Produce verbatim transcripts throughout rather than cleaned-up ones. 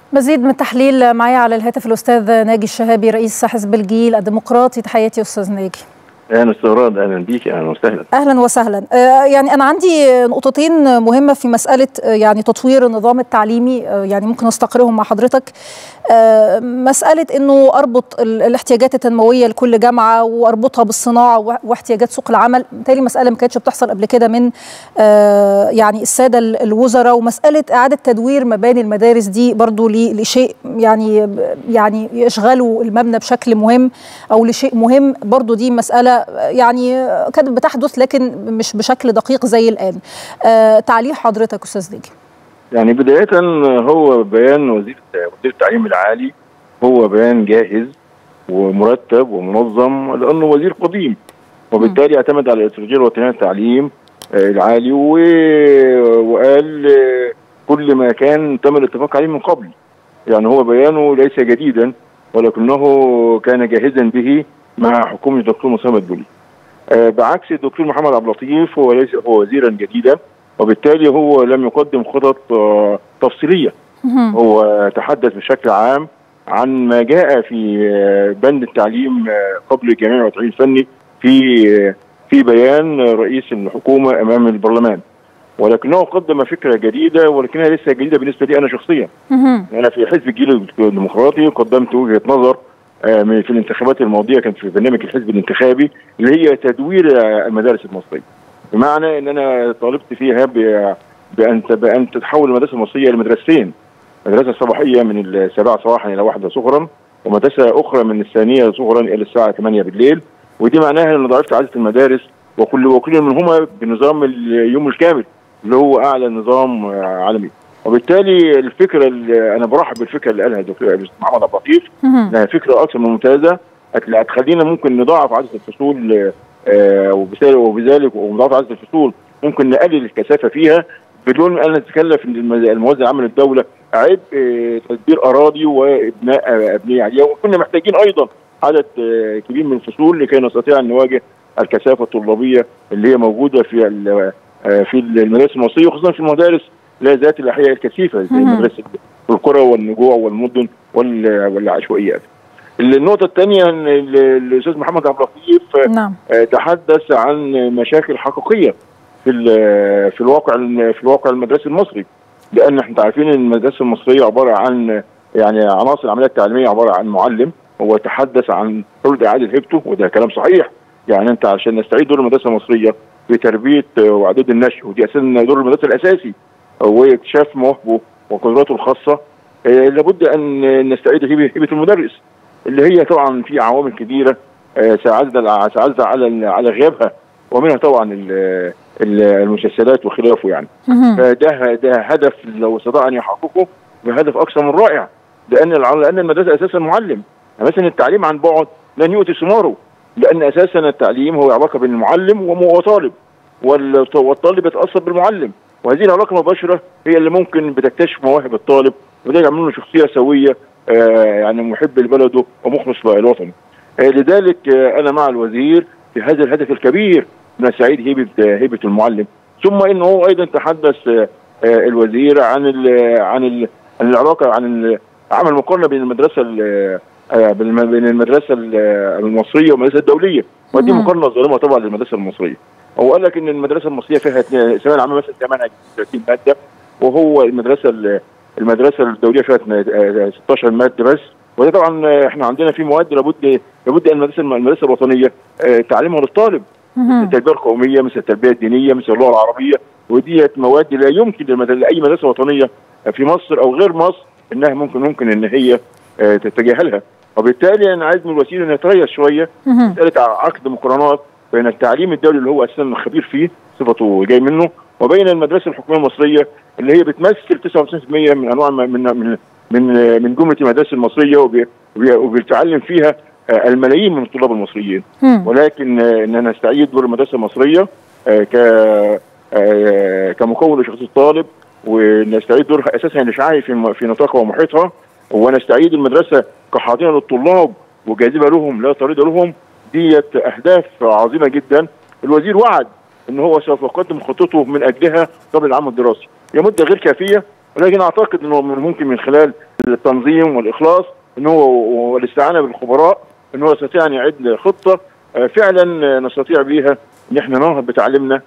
مزيد من التحليل معي على الهاتف الأستاذ ناجي الشهابي رئيس حزب الجيل الديمقراطي. تحياتي أستاذ ناجي. اهلا استغراد، اهلا بيك، اهلا وسهلا. اهلا وسهلا. آه يعني انا عندي نقطتين مهمه في مساله آه يعني تطوير النظام التعليمي، آه يعني ممكن استقرهم مع حضرتك. آه مساله انه اربط الاحتياجات التنمويه لكل جامعه واربطها بالصناعه واحتياجات سوق العمل، بالتالي مساله ما كانتش بتحصل قبل كده من آه يعني الساده الوزراء، ومساله اعاده تدوير مباني المدارس دي برضو لشيء يعني يعني يشغلوا المبنى بشكل مهم او لشيء مهم، برضو دي مساله يعني كانت بتحدث لكن مش بشكل دقيق زي الآن. آه تعليق حضرتك أستاذ ناجي. يعني بداية هو بيان وزير وزير التعليم العالي هو بيان جاهز ومرتب ومنظم، لأنه وزير قديم وبالتالي اعتمد على الاستراتيجية الوطنية للتعليم العالي وقال كل ما كان تم الاتفاق عليه من قبل. يعني هو بيانه ليس جديدا ولكنه كان جاهزا به مع حكومة الدكتور مصطفى مدبولي. آه بعكس الدكتور محمد عبد اللطيف، هو ليس هو وزيرا جديدا وبالتالي هو لم يقدم خطط آه تفصيليه. هو تحدث بشكل عام عن ما جاء في آه بند التعليم آه قبل الجامعي والتعليم الفني في آه في بيان رئيس الحكومه امام البرلمان، ولكنه قدم فكره جديده ولكنها لسه جديده بالنسبه لي انا شخصيا. انا في حزب الجيل الديمقراطي قدمت وجهه نظر في الانتخابات الماضيه، كانت في برنامج الحزب الانتخابي اللي هي تدوير المدارس المصريه، بمعنى ان انا طالبت فيها بان بان تتحول المدارس المصريه لمدرستين، مدرسه صباحيه من السابعه صباحا الى واحده ظهرا، ومدرسه اخرى من الثانيه ظهرا الى الساعه ثمانية بالليل، ودي معناها ان ضعفت عدد المدارس وكل وكل منهما بنظام اليوم الكامل اللي هو اعلى نظام عالمي. وبالتالي الفكره اللي انا برحب بالفكره اللي قالها الدكتور محمد عبد اللطيف، انها فكره اكثر من ممتازه هتخلينا ممكن نضاعف عدد الفصول، آه وبذلك ومضاعف عدد الفصول ممكن نقلل الكثافه فيها بدون ان نتكلف الموازنه العامه للدوله عبء آه تدبير اراضي وابناء ابنيه عليها، وكنا محتاجين ايضا عدد آه كبير من الفصول لكي نستطيع ان نواجه الكثافه الطلابيه اللي هي موجوده في آه في المدارس المصريه، وخصوصا في المدارس لا ذات الاحياء الكثيفه زي مدرسه القرى والنجوع والمدن والعشوائيات. النقطه الثانيه ان الاستاذ محمد عبد اللطيف نعم. تحدث عن مشاكل حقيقيه في في الواقع في الواقع المدرسي المصري، لان احنا عارفين ان المدرسه المصريه عباره عن يعني عناصر العمليه التعليميه عباره عن معلم. هو تحدث عن حلول اعاده هيبته وده كلام صحيح. يعني انت عشان نستعيد دور المدرسه المصريه في تربيه واعداد النشء، ودي اساسا دور المدرسه الاساسي واكتشاف مواهبه وقدراته الخاصه، آه لابد ان نستعيد هيبه المدرس اللي هي طبعا في عوامل كثيره آه ساعدت ساعدت على على غيابها، ومنها طبعا المسلسلات وخلافه. يعني فده ده هدف لو استطاع ان يحققه بهدف اكثر من رائع، لان لان المدرسه اساسا معلم. مثلا التعليم عن بعد لن يؤتي ثماره، لان اساسا التعليم هو علاقه بين المعلم وطالب، والطالب يتاثر بالمعلم، وهذه العلاقه المباشره هي اللي ممكن بتكتشف مواهب الطالب وده يعمل له شخصيه سويه آه يعني محب لبلده ومخلص للوطن. آه لذلك آه انا مع الوزير في هذا الهدف الكبير من سعيد هيبه هيبه المعلم. ثم انه هو ايضا تحدث آه الوزير عن ال عن ال عن العلاقه عن عمل مقارنه بين المدرسه آه بين المدرسه المصريه والمدرسه الدوليه، ودي مقارنه ظالمه طبعا للمدرسه المصريه. هو قال لك ان المدرسه المصريه فيها الثانويه العامه مثلا ثمانية وثلاثين ماده، وهو المدرسه المدرسه الدوليه فيها ستاشر ماده بس، وده طبعا احنا عندنا في مواد لابد لابد ان المدرسه المدرسه الوطنيه تعليمها للطالب، مثل التربيه القوميه، مثل التربيه الدينيه، مثل اللغه العربيه، وديت مواد لا يمكن لاي مدرسه وطنيه في مصر او غير مصر انها ممكن ممكن ان هي تتجاهلها. وبالتالي انا عايز من الوزير ان يتريث شويه مساله عقد مقارنات بين التعليم الدولي اللي هو اساسا خبير فيه صفته جاي منه، وبين المدرسه الحكوميه المصريه اللي هي بتمثل تسعة وتسعين بالمئة من انواع من من من من جمله المدارس المصريه وبيتعلم فيها الملايين من الطلاب المصريين. ولكن ان نستعيد دور المدرسه المصريه ك كمكون لشخصيه الطالب، ونستعيد دورها اساسا الاشعاعي في في نطاقها ومحيطها، ونستعيد المدرسه كحاضنه للطلاب وجاذبه لهم لا طريد لهم. ديت اهداف عظيمه جدا. الوزير وعد ان هو سوف يقدم خطته من اجلها قبل العام الدراسي. هي مده غير كافيه، ولكن اعتقد انه ممكن من خلال التنظيم والاخلاص ان هو والاستعانه بالخبراء ان هو يستطيع ان يعد خطه فعلا نستطيع بها ان احنا ننهض بتعليمنا،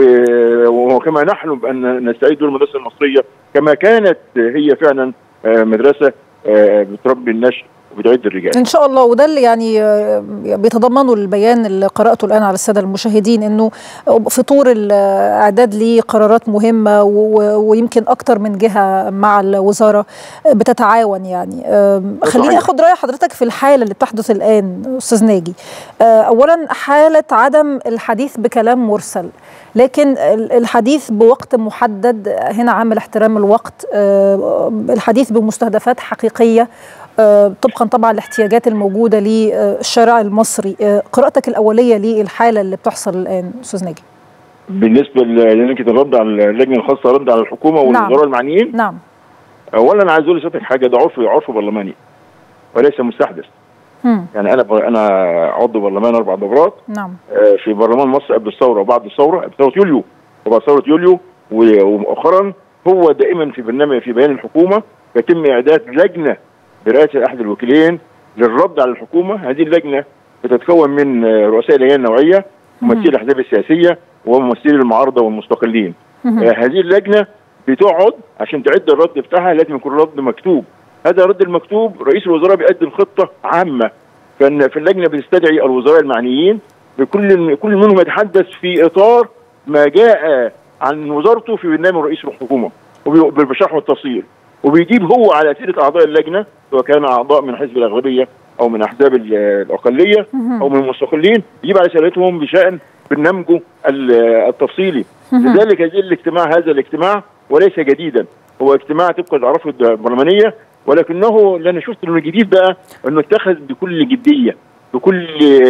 وكما نحلم بان نستعيد المدرسه المصريه كما كانت هي فعلا مدرسه بتربي النشء وبتعد الرجال. ان شاء الله. وده اللي يعني بيتضمنه البيان اللي قراته الان على الساده المشاهدين، انه في طور الاعداد لقرارات مهمه ويمكن اكتر من جهه مع الوزاره بتتعاون. يعني خليني اخد راي حضرتك في الحاله اللي بتحدث الان استاذ ناجي. اولا حاله عدم الحديث بكلام مرسل، لكن الحديث بوقت محدد، هنا عامل احترام الوقت، الحديث بمستهدفات حقيقيه طبقا طبعا الاحتياجات الموجوده للشارع المصري. قراءتك الاوليه للحاله اللي بتحصل الان استاذ ناجي؟ بالنسبه لانك الرد على اللجنه الخاصه، رد على الحكومه والوزراء نعم. المعنيين. نعم. اولا انا عايز اقول لسيادتك حاجه، ده عرف عرف برلماني وليس مستحدث. هم. يعني انا انا عضو برلمان اربع دورات. نعم. في برلمان مصر قبل الثوره وبعد الثوره، قبل ثوره يوليو وبعد ثوره يوليو ومؤخرا، هو دائما في برنامج في بيان الحكومه يتم اعداد لجنه برئاسه احد الوكيلين للرد على الحكومه. هذه اللجنه بتتكون من رؤساء اللجان النوعيه، ممثلي الاحزاب السياسيه وممثلي المعارضه والمستقلين. آه هذه اللجنه بتقعد عشان تعد الرد بتاعها، لازم يكون رد مكتوب. هذا الرد المكتوب رئيس الوزراء بيقدم خطه عامه، في اللجنه بتستدعي الوزراء المعنيين بكل كل منهم يتحدث في اطار ما جاء عن وزارته في برنامج رئيس الحكومه وبالشرح والتفصيل، وبيجيب هو على اسئله اعضاء اللجنه سواء كان اعضاء من حزب الاغلبيه او من احزاب الاقليه او من المستقلين، يجيب على اسئلتهم بشان برنامجه التفصيلي. لذلك هذا الاجتماع هذا الاجتماع وليس جديدا، هو اجتماع طبق الاعراف البرلمانيه، ولكنه اللي انا شفت انه الجديد بقى انه اتخذ بكل جديه، بكل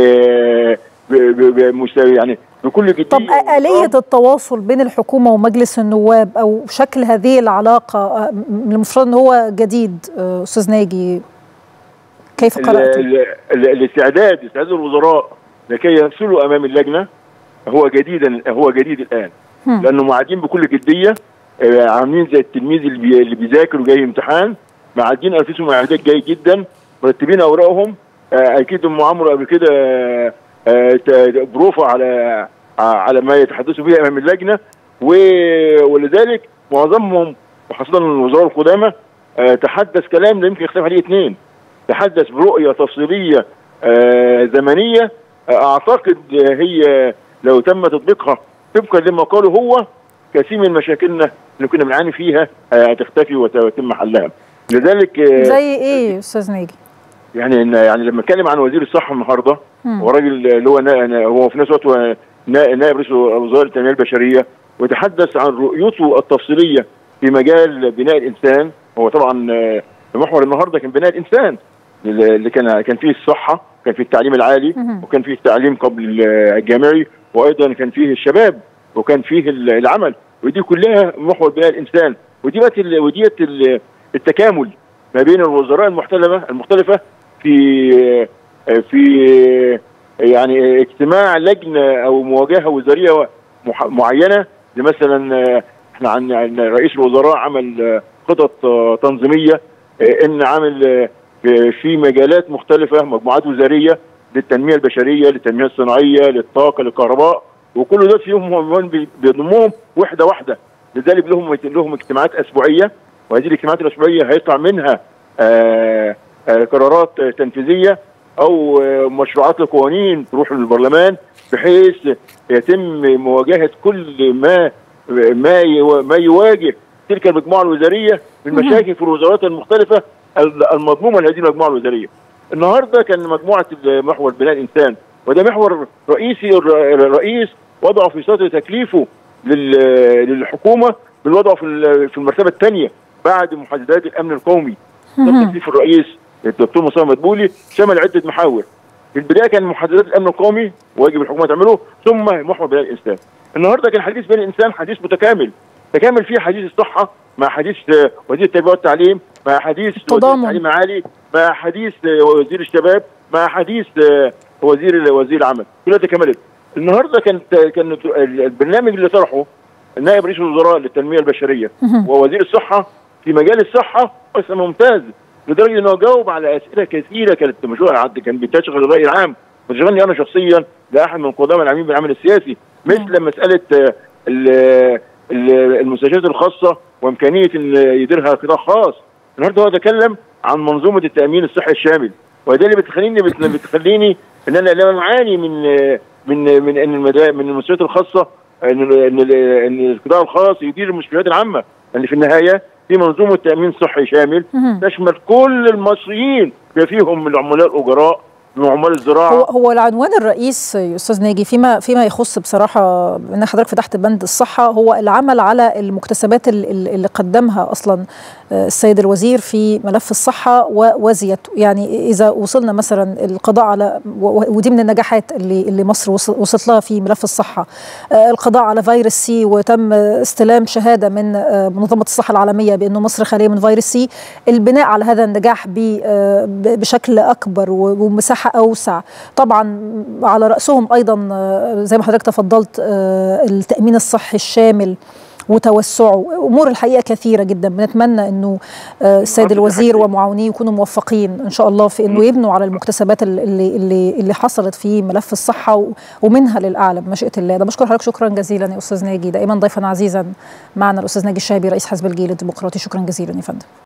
يعني بكل جديه. طب آلية التواصل بين الحكومه ومجلس النواب او شكل هذه العلاقه المفروض ان هو جديد، استاذ ناجي كيف قرأته؟ الاستعداد استعداد الوزراء لكي يرسلوا امام اللجنه هو جديدا هو جديد الان، هم. لانه قاعدين بكل جديه، عاملين زي التلميذ اللي, بي اللي بيذاكر وجاي امتحان، قاعدين انفسهم اعداد جيد جدا، مرتبين اوراقهم. اكيد ام عمرو قبل كده بروفه على على ما يتحدثوا به امام اللجنه، ولذلك معظمهم وخاصه الوزراء القدامى تحدث كلام لا يمكن يختلف عليه اثنين، تحدث برؤيه تفصيليه زمنيه اعتقد هي لو تم تطبيقها طبقا لما قاله هو كثير من مشاكلنا اللي كنا بنعاني فيها هتختفي ويتم حلها. لذلك زي ايه استاذ ناجي؟ يعني يعني لما اتكلم عن وزير الصحه النهارده، هو راجل اللي هو هو في نفس الوقت نائب رئيس وزاره التنميه البشريه، وتحدث عن رؤيته التفصيليه في مجال بناء الانسان. هو طبعا محور النهارده كان بناء الانسان اللي كان كان فيه الصحه، كان فيه التعليم العالي، وكان فيه التعليم قبل الجامعي، وايضا كان فيه الشباب، وكان فيه العمل، ودي كلها محور بناء الانسان. ودي وديت التكامل ما بين الوزراء المختلفه المختلفه في في يعني اجتماع لجنه او مواجهه وزاريه معينه. مثلا احنا عن رئيس الوزراء عمل خطط تنظيميه، ان عامل في مجالات مختلفه مجموعات وزاريه للتنميه البشريه، للتنميه الصناعيه، للطاقه، للكهرباء، وكل ده فيهم بيضمهم وحده واحده. لذلك لهم لهم اجتماعات اسبوعيه، وهذه الاجتماعات الاسبوعيه هيطلع منها آآ آآ قرارات تنفيذيه او مشروعات لقوانين تروح للبرلمان، بحيث يتم مواجهه كل ما ما ما يواجه تلك المجموعه الوزاريه من مشاكل في الوزارات المختلفه المضمومه لهذه المجموعه الوزاريه. النهارده كان مجموعه محور بناء الانسان، وده محور رئيسي الرئيس وضعه في سطر تكليفه للحكومه بالوضع في المرتبه الثانيه بعد محددات الامن القومي. تكليف الرئيس الدكتور مصطفى مدبولي شمل عده محاور. في البدايه كان محددات الامن القومي واجب الحكومه تعمله، ثم محور بناء الانسان. النهارده كان حديث بناء الانسان حديث متكامل، تكامل فيه حديث الصحه مع حديث وزير التربيه والتعليم، مع حديث وزير التعليم العالي، مع حديث وزير الشباب، مع حديث وزير وزير العمل، كلها تكاملت. النهارده كان كان البرنامج اللي طرحه نائب رئيس الوزراء للتنميه البشريه ووزير الصحه في مجال الصحه قسم ممتاز، لدرجه انه جاوب على اسئله كثيره كانت مشهوره عد كان بتشغل الراي العام وتشغلني انا شخصيا لاحد من القدامى العاملين بالعمل السياسي، مثل مساله المستشفيات الخاصه وامكانيه ان يديرها قطاع خاص. النهارده هو تكلم عن منظومه التامين الصحي الشامل، وده اللي بتخليني بتخليني ان انا لا اعاني من من من ان من المستشفيات الخاصه ان ان القطاع الخاص يدير المستشفيات العامه، لان يعني في النهايه في منظومه تامين صحي شامل تشمل كل المصريين بما فيهم العملاء الاجراء وعمال الزراعه. هو هو العنوان الرئيس يا استاذ ناجي فيما فيما يخص بصراحه ان حضرتك فتحت بند الصحه هو العمل على المكتسبات اللي قدمها اصلا السيد الوزير في ملف الصحه وزيادته، يعني اذا وصلنا مثلا القضاء على ودي من النجاحات اللي اللي مصر وصلت لها في ملف الصحه، القضاء على فيروس سي وتم استلام شهاده من منظمه الصحه العالميه بانه مصر خاليه من فيروس سي، البناء على هذا النجاح بشكل اكبر ومساحه أوسع، طبعا على رأسهم أيضا زي ما حضرتك تفضلت التأمين الصحي الشامل وتوسعه، أمور الحقيقة كثيرة جدا. بنتمنى أنه السيد الوزير ومعاونيه يكونوا موفقين إن شاء الله في أنه يبنوا على المكتسبات اللي, اللي, اللي حصلت في ملف الصحة ومنها للأعلى بمشيئة الله. ده بشكر حضرتك شكرا جزيلا يا أستاذ ناجي، دائما ضيفا عزيزا معنا الأستاذ ناجي الشهبي رئيس حزب الجيل الديمقراطي. شكرا جزيلا يا فندم.